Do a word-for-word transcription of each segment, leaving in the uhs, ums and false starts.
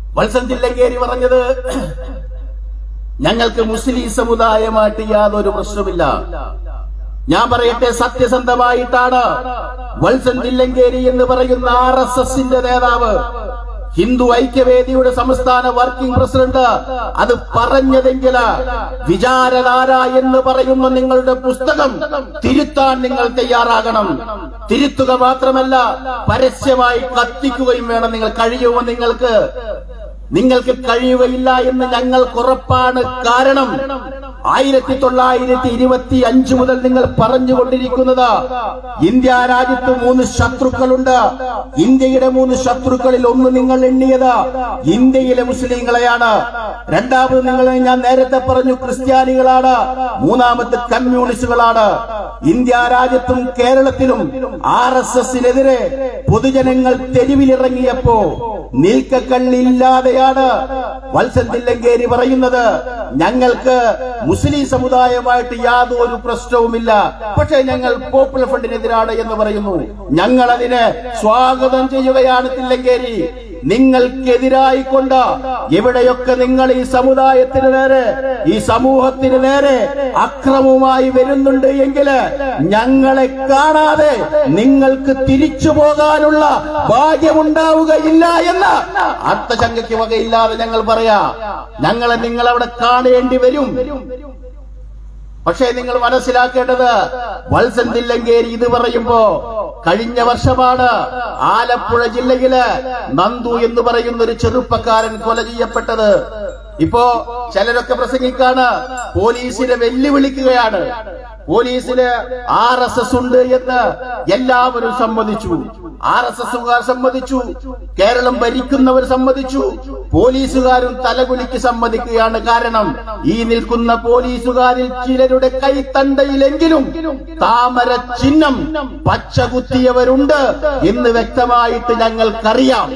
വത്സൻ തില്ലങ്കേരി പറഞ്ഞത് ഞങ്ങൾക്ക് മുസ്ലിം സമുദായമായിട്ട് യാതൊരു പ്രശ്നമില്ല. ഞാൻ പറയട്ടെ, സത്യസന്ധമായിട്ടാണ് വത്സൻ തില്ലങ്കേരി എന്ന് പറയുന്ന ആർ എസ് എസിന്റെ നേതാവ്, ഹിന്ദു ഐക്യവേദിയുടെ സംസ്ഥാന വർക്കിംഗ് പ്രസിഡന്റ് അത് പറഞ്ഞതെങ്കിൽ വിചാരധാര എന്ന് പറയുന്ന നിങ്ങളുടെ പുസ്തകം തിരുത്താൻ നിങ്ങൾ തയ്യാറാകണം. തിരുത്തുക മാത്രമല്ല, പരസ്യമായി കത്തിക്കുകയും വേണം. നിങ്ങൾ കഴിയുമോ? നിങ്ങൾക്ക് നിങ്ങൾക്ക് കഴിയുകയില്ല എന്ന് ഞങ്ങൾക്ക് ഉറപ്പാണ്. കാരണം ആയിരത്തി തൊള്ളായിരത്തി ഇരുപത്തി അഞ്ച് മുതൽ നിങ്ങൾ പറഞ്ഞുകൊണ്ടിരിക്കുന്നത് ഇന്ത്യ രാജ്യത്ത് മൂന്ന് ശത്രുക്കളുണ്ട്. ഇന്ത്യയുടെ മൂന്ന് ശത്രുക്കളിൽ ഒന്ന് നിങ്ങൾ എണ്ണിയത് ഇന്ത്യയിലെ മുസ്ലിങ്ങളെയാണ്. രണ്ടാമത് നിങ്ങൾ, ഞാൻ നേരത്തെ പറഞ്ഞു, ക്രിസ്ത്യാനികളാണ്. മൂന്നാമത്തെ കമ്മ്യൂണിസ്റ്റുകളാണ്. ഇന്ത്യ രാജ്യത്തും കേരളത്തിലും ആർ എസ് എസിനെതിരെ പൊതുജനങ്ങൾ തെരുവിലിറങ്ങിയപ്പോ നിൽക്കക്കള്ളില്ലാതെയാണ് വത്സൻ തില്ലങ്കേരി പറയുന്നത് ഞങ്ങൾക്ക് മുസ്ലിം സമുദായമായിട്ട് യാതൊരു പ്രശ്നവുമില്ല, പക്ഷേ ഞങ്ങൾ പോപ്പുലർ ഫ്രണ്ടിനെതിരാണ് എന്ന് പറയുന്നു. ഞങ്ങൾ അതിനെ സ്വാഗതം ചെയ്യുകയാണ്. തില്ലങ്കേരി, നിങ്ങൾക്കെതിരായിക്കൊണ്ട് എവിടെയൊക്കെ നിങ്ങൾ ഈ സമുദായത്തിന് നേരെ, ഈ സമൂഹത്തിന് നേരെ അക്രമവുമായി വരുന്നുണ്ട് എങ്കിൽ ഞങ്ങളെ കാണാതെ നിങ്ങൾക്ക് തിരിച്ചു പോകാനുള്ള ഭാഗ്യമുണ്ടാവുകയില്ല എന്ന് അർത്ഥശങ്കയ്ക്ക് വകയില്ലാതെ ഞങ്ങൾ പറയാ. ഞങ്ങളെ നിങ്ങൾ അവിടെ കാണേണ്ടി വരും. പക്ഷേ നിങ്ങൾ മനസ്സിലാക്കേണ്ടത്, വത്സൻ തില്ലങ്കേരി ഇത് പറയുമ്പോ കഴിഞ്ഞ വർഷമാണ് ആലപ്പുഴ ജില്ലയില് നന്ദു എന്ന് പറയുന്ന ഒരു ചെറുപ്പക്കാരൻ കൊല ചെയ്യപ്പെട്ടത്. ഇപ്പോ ചിലരൊക്കെ പ്രസംഗിക്കാണ്, പോലീസിനെ വെല്ലുവിളിക്കുകയാണ്. പോലീസിന് ആർ എസ് എസ് ഉണ്ട് എന്ന് എല്ലാവരും സമ്മതിച്ചു. ആർ എസ് എസുകാർ സമ്മതിച്ചു, കേരളം ഭരിക്കുന്നവർ സമ്മതിച്ചു, പോലീസുകാരും തലകുലിക്ക് സമ്മതിക്കുകയാണ്. കാരണം ഈ നിൽക്കുന്ന പോലീസുകാരിൽ ചിലരുടെ കൈത്തണ്ടയിലെങ്കിലും താമര ചിഹ്നം പച്ചകുത്തിയവരുണ്ട് എന്ന് വ്യക്തമായിട്ട് ഞങ്ങൾക്കറിയാം.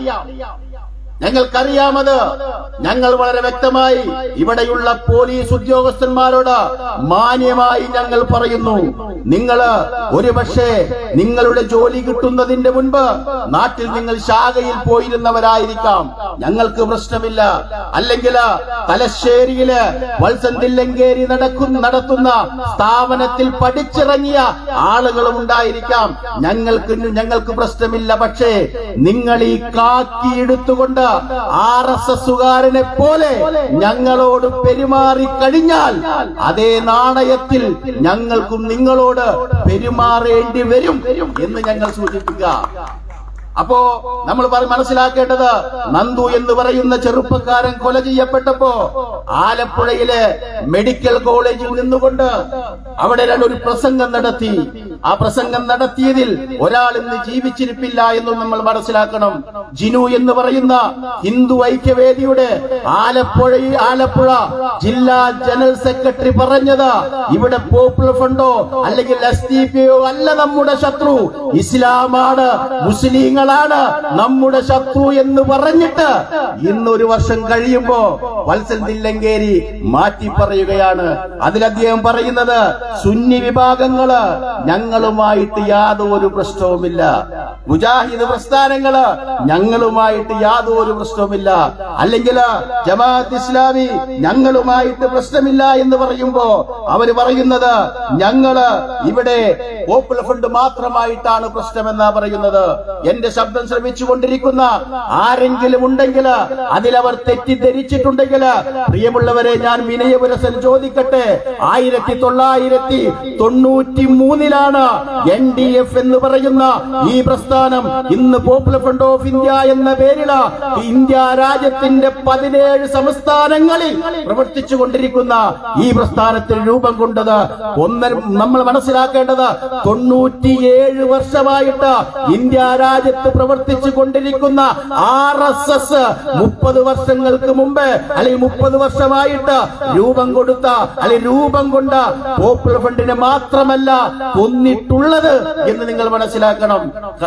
ഞങ്ങൾക്കറിയാമത്. ഞങ്ങൾ വളരെ വ്യക്തമായി ഇവിടെയുള്ള പോലീസ് ഉദ്യോഗസ്ഥന്മാരോട് മാന്യമായി ഞങ്ങൾ പറയുന്നു, നിങ്ങള് ഒരുപക്ഷെ നിങ്ങളുടെ ജോലി കിട്ടുന്നതിന്റെ മുൻപ് നാട്ടിൽ നിങ്ങൾ ശാഖയിൽ പോയിരുന്നവരായിരിക്കാം, ഞങ്ങൾക്ക് പ്രശ്നമില്ല. അല്ലെങ്കിൽ തലശ്ശേരിയില് വത്സൻ തില്ലങ്കേരി നടക്കുന്ന നടത്തുന്ന സ്ഥാപനത്തിൽ പഠിച്ചിറങ്ങിയ ആളുകളും ഉണ്ടായിരിക്കാം, ഞങ്ങൾക്ക് ഞങ്ങൾക്ക് പ്രശ്നമില്ല. പക്ഷേ നിങ്ങൾ ഈ കാക്കി എടുത്തുകൊണ്ട് ആർ എസ് എസുകാരനെ പോലെ ഞങ്ങളോട് പെരുമാറി കഴിഞ്ഞാൽ അതേ നാണയത്തിൽ ഞങ്ങൾക്കും നിങ്ങളോട് പെരുമാറേണ്ടി വരും എന്ന് ഞങ്ങൾ സൂചിപ്പിക്കുക. അപ്പോ നമ്മൾ മനസ്സിലാക്കേണ്ടത്, നന്ദു എന്ന് പറയുന്ന ചെറുപ്പക്കാരൻ കൊല ചെയ്യപ്പെട്ടപ്പോ ആലപ്പുഴയിലെ മെഡിക്കൽ കോളേജിൽ നിന്നുകൊണ്ട് അവിടെ ഒരു പ്രസംഗം നടത്തി. ആ പ്രസംഗം നടത്തിയതിൽ ഒരാൾ ഇന്ന് ജീവിച്ചിരിപ്പില്ല എന്നും നമ്മൾ മനസ്സിലാക്കണം. ജിനു എന്ന് പറയുന്ന ഹിന്ദു ഐക്യവേദിയുടെ ആലപ്പുഴ ആലപ്പുഴ ജില്ലാ ജനറൽ സെക്രട്ടറി പറഞ്ഞത്, ഇവിടെ പോപ്പുലർ ഫ്രണ്ടോ അല്ലെങ്കിൽ എസ് ഡി പി ഒ അല്ല നമ്മുടെ ശത്രു, ഇസ്ലാമാണ്, മുസ്ലിങ്ങൾ ാണ് നമ്മുടെ ശത്രു എന്ന് പറഞ്ഞിട്ട് ഇന്നൊരു വർഷം കഴിയുമ്പോ വത്സൻ തില്ലങ്കേരി മാറ്റി പറയുകയാണ്. അതിൽ അദ്ദേഹം പറയുന്നത്, സുന്നി വിഭാഗങ്ങള് ഞങ്ങളുമായിട്ട് യാതൊരു പ്രശ്നവുമില്ല, മുജാഹിദ് പ്രസ്ഥാനങ്ങള് ഞങ്ങളുമായിട്ട് യാതൊരു പ്രശ്നവുമില്ല, അല്ലെങ്കിൽ ജമാഅത്ത് ഇസ്ലാമി ഞങ്ങളുമായിട്ട് പ്രശ്നമില്ല എന്ന് പറയുമ്പോ അവര് പറയുന്നത് ഞങ്ങള് ഇവിടെ പോപ്പുലർ ഫ്രണ്ട് മാത്രമായിട്ടാണ് പ്രശ്നമെന്നാ പറയുന്നത്. എന്റെ ശബ്ദം ശ്രമിച്ചുകൊണ്ടിരിക്കുന്ന ആരെങ്കിലും ഉണ്ടെങ്കിൽ, അതിലവർ തെറ്റിദ്ധരിച്ചിട്ടുണ്ടെങ്കിൽ, പ്രിയമുള്ളവരെ ഞാൻ വിനയപുരസൻ ചോദിക്കട്ടെ, ആയിരത്തി തൊള്ളായിരത്തി തൊണ്ണൂറ്റി മൂന്നിലാണ് എൻ ഡി എഫ് എന്ന് പറയുന്ന ഈ പ്രസ്ഥാനം ഇന്ന് പോപ്പുലർ ഫ്രണ്ട് ഓഫ് ഇന്ത്യ എന്ന പേരിൽ ഇന്ത്യ രാജ്യത്തിന്റെ പതിനേഴ് സംസ്ഥാനങ്ങളിൽ പ്രവർത്തിച്ചു കൊണ്ടിരിക്കുന്ന ഈ പ്രസ്ഥാനത്തിന് രൂപം കൊണ്ടത്. ഒന്നര നമ്മൾ മനസ്സിലാക്കേണ്ടത്, തൊണ്ണൂറ്റിയേഴ് വർഷമായിട്ട് ഇന്ത്യ രാജ്യത്ത് പ്രവർത്തിച്ചു കൊണ്ടിരിക്കുന്ന ആർ എസ് എസ് മുപ്പത് വർഷങ്ങൾക്ക് മുമ്പ് അല്ലെങ്കിൽ മുപ്പത് വർഷമായിട്ട് രൂപം കൊടുത്ത അല്ലെങ്കിൽ രൂപം കൊണ്ട പോപ്പുലർ ഫ്രണ്ടിനെ മാത്രമല്ല കൊന്നിട്ടുള്ളത് എന്ന് നിങ്ങൾ മനസ്സിലാക്കണം.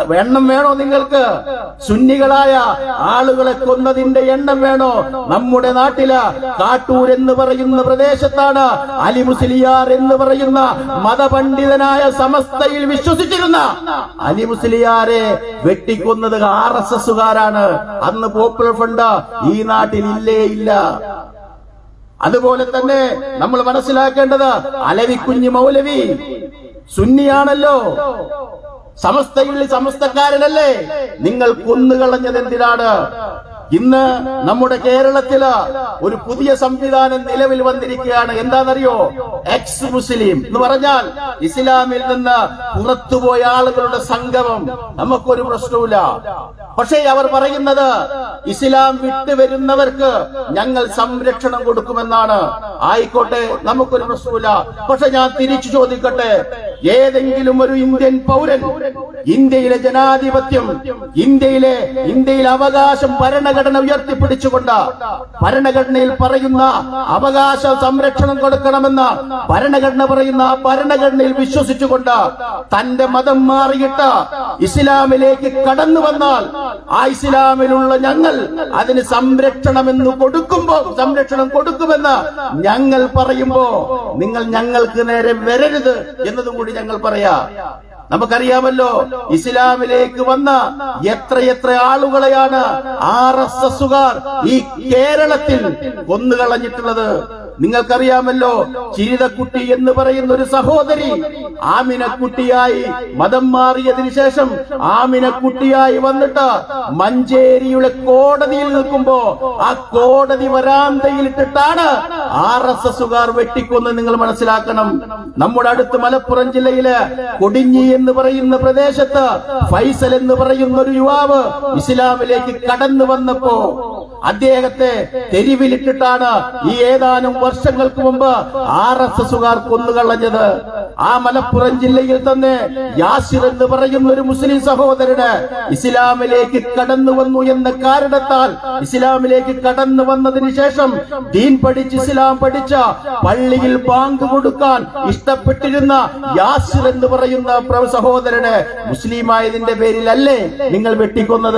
എണ്ണം വേണോ നിങ്ങൾക്ക്? സുന്നികളായ ആളുകളെ കൊന്നതിന്റെ എണ്ണം വേണോ? നമ്മുടെ നാട്ടില് കാട്ടൂർ എന്ന് പറയുന്ന പ്രദേശത്താണ് അലി മുസ്ലിയാർ എന്ന് പറയുന്ന മതപണ്ഡിതനായ സമസ്തയിൽ വിശ്വസിച്ചിരുന്ന അലി മുസ്ലിയാരെ വെട്ടിക്കൊന്നത് ആർ എസ് എസുകാരാണ്. അന്ന് പോപ്പുലർ ഫണ്ട് ഈ നാട്ടിൽ ഇല്ലേ ഇല്ല. അതുപോലെ തന്നെ നമ്മൾ മനസ്സിലാക്കേണ്ടത് അലവി കുഞ്ഞ് മൗലവി സുന്നിയാണല്ലോ, സമസ്തയിൽ സമസ്തക്കാരനല്ലേ? നിങ്ങൾ കൊന്നുകളഞ്ഞത് എന്തിനാണ്? ഇന്ന് നമ്മുടെ കേരളത്തില് ഒരു പുതിയ സംവിധാനം നിലവിൽ വന്നിരിക്കുകയാണ്. എന്താണെന്നറിയോ? എക്സ് മുസ്ലിം എന്ന് പറഞ്ഞാൽ ഇസ്ലാമിൽ നിന്ന് പുറത്തുപോയ ആളുകളുടെ സംഗമം. നമുക്കൊരു പ്രശ്നവുമില്ല. പക്ഷേ അവർ പറയുന്നത് ഇസ്ലാം വിട്ടുവരുന്നവർക്ക് ഞങ്ങൾ സംരക്ഷണം കൊടുക്കുമെന്നാണ്. ആയിക്കോട്ടെ, നമുക്കൊരു പ്രശ്നമില്ല. പക്ഷെ ഞാൻ തിരിച്ചു ചോദിക്കട്ടെ, ഏതെങ്കിലും ഒരു ഇന്ത്യൻ പൗരൻ ഇന്ത്യയിലെ ജനാധിപത്യം, ഇന്ത്യയിലെ ഇന്ത്യയിലെ അവകാശം ഭരണഘടന ഉയർത്തിപ്പിടിച്ചുകൊണ്ട് ഭരണഘടനയിൽ പറയുന്ന അവകാശ സംരക്ഷണം കൊടുക്കണമെന്ന് ഭരണഘടന പറയുന്ന ആ ഭരണഘടനയിൽ വിശ്വസിച്ചുകൊണ്ട് തന്റെ മതം മാറിയിട്ട് ഇസ്ലാമിലേക്ക് കടന്നു വന്നാൽ ആ ഇസ്ലാമിലുള്ള ഞങ്ങൾ അതിന് സംരക്ഷണമെന്ന് കൊടുക്കുമ്പോ സംരക്ഷണം കൊടുക്കുമെന്ന് ഞങ്ങൾ പറയുമ്പോ നിങ്ങൾ ഞങ്ങൾക്ക് നേരെ വരരുത് എന്നതും കൂടി ഞങ്ങൾ പറയാ. നമുക്കറിയാമല്ലോ, ഇസ്ലാമിലേക്ക് വന്ന എത്രയെത്ര ആളുകളെയാണ് ആർ എസ് എസുകാർ ഈ കേരളത്തിൽ കൊന്നുകളഞ്ഞിട്ടുള്ളത്. നിങ്ങൾക്കറിയാമല്ലോ, ചിരിതക്കുട്ടി എന്ന് പറയുന്ന ഒരു സഹോദരി ആമിനക്കുട്ടിയായി മതം മാറിയതിനു ശേഷം ആമിനക്കുട്ടിയായി വന്നിട്ട് മഞ്ചേരിയുടെ കോടതിയിൽ നിൽക്കുമ്പോ ആ കോടതി വരാന്തയിലിട്ടിട്ടാണ് ആർ എസ് എസുകാർ വെട്ടിക്കൊന്ന് നിങ്ങൾ മനസ്സിലാക്കണം. നമ്മുടെ അടുത്ത് മലപ്പുറം ജില്ലയിലെ കൊടിഞ്ഞി എന്ന് പറയുന്ന പ്രദേശത്ത് ഫൈസൽ എന്ന് പറയുന്ന ഒരു യുവാവ് ഇസ്ലാമിലേക്ക് കടന്നു വന്നപ്പോ അദ്ദേഹത്തെ തെരുവിലിട്ടിട്ടാണ് ഈ ഏതാനും വർഷങ്ങൾക്ക് മുമ്പ് ആർ എസ് എസുകാർ കൊന്നുകളഞ്ഞത്. ആ മലപ്പുറം ജില്ലയിൽ തന്നെ യാസിർ എന്ന് പറയുന്ന ഒരു മുസ്ലിം സഹോദരന് ഇസ്ലാമിലേക്ക് കടന്നു വന്നു എന്ന കാരണത്താൽ ഇസ്ലാമിലേക്ക് കടന്നു വന്നതിന് ശേഷം ദീൻ പഠിച്ച് ഇസ്ലാം പഠിച്ച പള്ളിയിൽ ബാങ്ക് കൊടുക്കാൻ ഇഷ്ടപ്പെട്ടിരുന്ന യാസിർ എന്ന് പറയുന്ന സഹോദരന് മുസ്ലിമായതിന്റെ പേരിലല്ലേ നിങ്ങൾ വെട്ടിക്കൊന്നത്?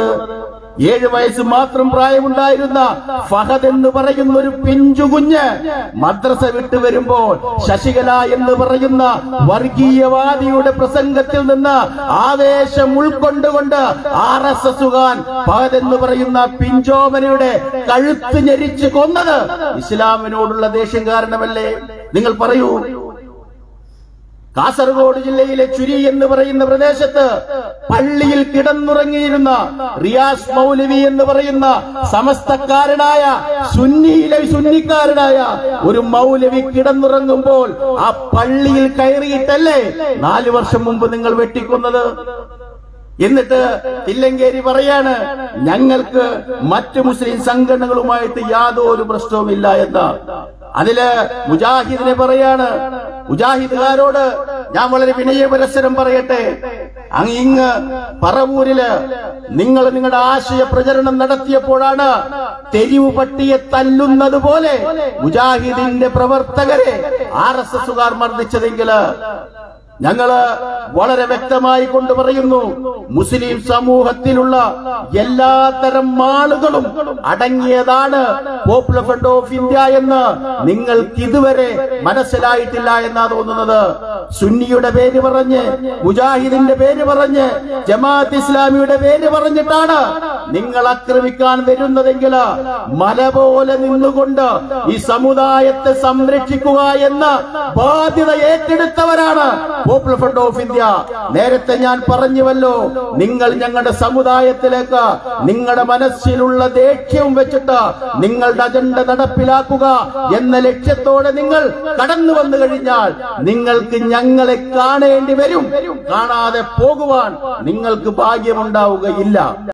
ഏഴു വയസ്സ് മാത്രം പ്രായമുണ്ടായിരുന്ന ഫഹദ് എന്ന് പറയുന്ന ഒരു പിഞ്ചുകുഞ്ഞ് മദ്രസ വിട്ടു വരുമ്പോൾ ശശികല എന്ന് പറയുന്ന വർഗീയവാദിയുടെ പ്രസംഗത്തിൽ നിന്ന് ആവേശം ഉൾക്കൊണ്ടുകൊണ്ട് ആർ എസ് എസുകാൻ ഫഹദ് എന്ന് പറയുന്ന പിഞ്ചോമനയുടെ കഴുത്ത് ഞെരിച്ച് കൊന്നത് ഇസ്ലാമിനോടുള്ള ദേഷ്യം കാരണമല്ലേ? നിങ്ങൾ പറയൂ. കാസർഗോഡ് ജില്ലയിലെ ചുരി എന്ന് പറയുന്ന പ്രദേശത്ത് പള്ളിയിൽ കിടന്നുറങ്ങിയിരുന്ന റിയാസ് മൗലവി എന്ന് പറയുന്ന സമസ്തക്കാരനായ സുന്നിയിലെ സുന്നിക്കാരനായ ഒരു മൗലവി കിടന്നുറങ്ങുമ്പോൾ ആ പള്ളിയിൽ കയറിയിട്ടല്ലേ നാലു വർഷം മുമ്പ് നിങ്ങൾ വെട്ടിക്കൊന്നത്? എന്നിട്ട് തില്ലങ്കേരി പറയാണ് ഞങ്ങൾക്ക് മറ്റു മുസ്ലിം സംഘടനകളുമായിട്ട് യാതൊരു പ്രശ്നവുമില്ല എന്ന്. അതില് മുജാഹിദിനെ പറയാണ്. മുജാഹിദുകാരോട് ഞാൻ വളരെ വിനയപരസ്പരം പറയട്ടെ, അങ്ങ് ഇങ്ങ് പറവൂരില് നിങ്ങൾ നിങ്ങളുടെ ആശയ പ്രചരണം നടത്തിയപ്പോഴാണ് തെരുവ് പട്ടിയെ തല്ലുന്നത് പോലെ മുജാഹിദിന്റെ പ്രവർത്തകരെ ആർ എസ് എസുകാർ മർദ്ദിച്ചതെങ്കില് ഞങ്ങള് വളരെ വ്യക്തമായി കൊണ്ട് പറയുന്നു, മുസ്ലിം സമൂഹത്തിലുള്ള എല്ലാത്തരം ആളുകളും അടങ്ങിയതാണ് പോപ്പുലർ ഫ്രണ്ട് ഓഫ് ഇന്ത്യ എന്ന് നിങ്ങൾക്ക് ഇതുവരെ മനസ്സിലായിട്ടില്ല എന്നാ തോന്നുന്നത്. സുന്നിയുടെ പേര് പറഞ്ഞ്, മുജാഹിദിന്റെ പേര് പറഞ്ഞ്, ജമാഅത്ത് ഇസ്ലാമിയുടെ പേര് പറഞ്ഞിട്ടാണ് നിങ്ങൾ ആക്രമിക്കാൻ വരുന്നതെങ്കിൽ മല പോലെ നിന്നുകൊണ്ട് ഈ സമുദായത്തെ സംരക്ഷിക്കുക എന്ന ബാധ്യത ഏറ്റെടുത്തവരാണ് പോപ്പുലർ ഫ്രണ്ട് ഓഫ് ഇന്ത്യ. നേരത്തെ ഞാൻ പറഞ്ഞുവല്ലോ, നിങ്ങൾ ഞങ്ങളുടെ സമുദായത്തിലേക്ക് നിങ്ങളുടെ മനസ്സിലുള്ള ദേഷ്യവും വെച്ചിട്ട് നിങ്ങളുടെ അജണ്ട നടപ്പിലാക്കുക എന്ന ലക്ഷ്യത്തോടെ നിങ്ങൾ കടന്നു വന്നു കഴിഞ്ഞാൽ നിങ്ങൾക്ക് ഞങ്ങളെ കാണേണ്ടി വരും. കാണാതെ പോകുവാൻ നിങ്ങൾക്ക് ഭാഗ്യമുണ്ടാവുകയില്ല.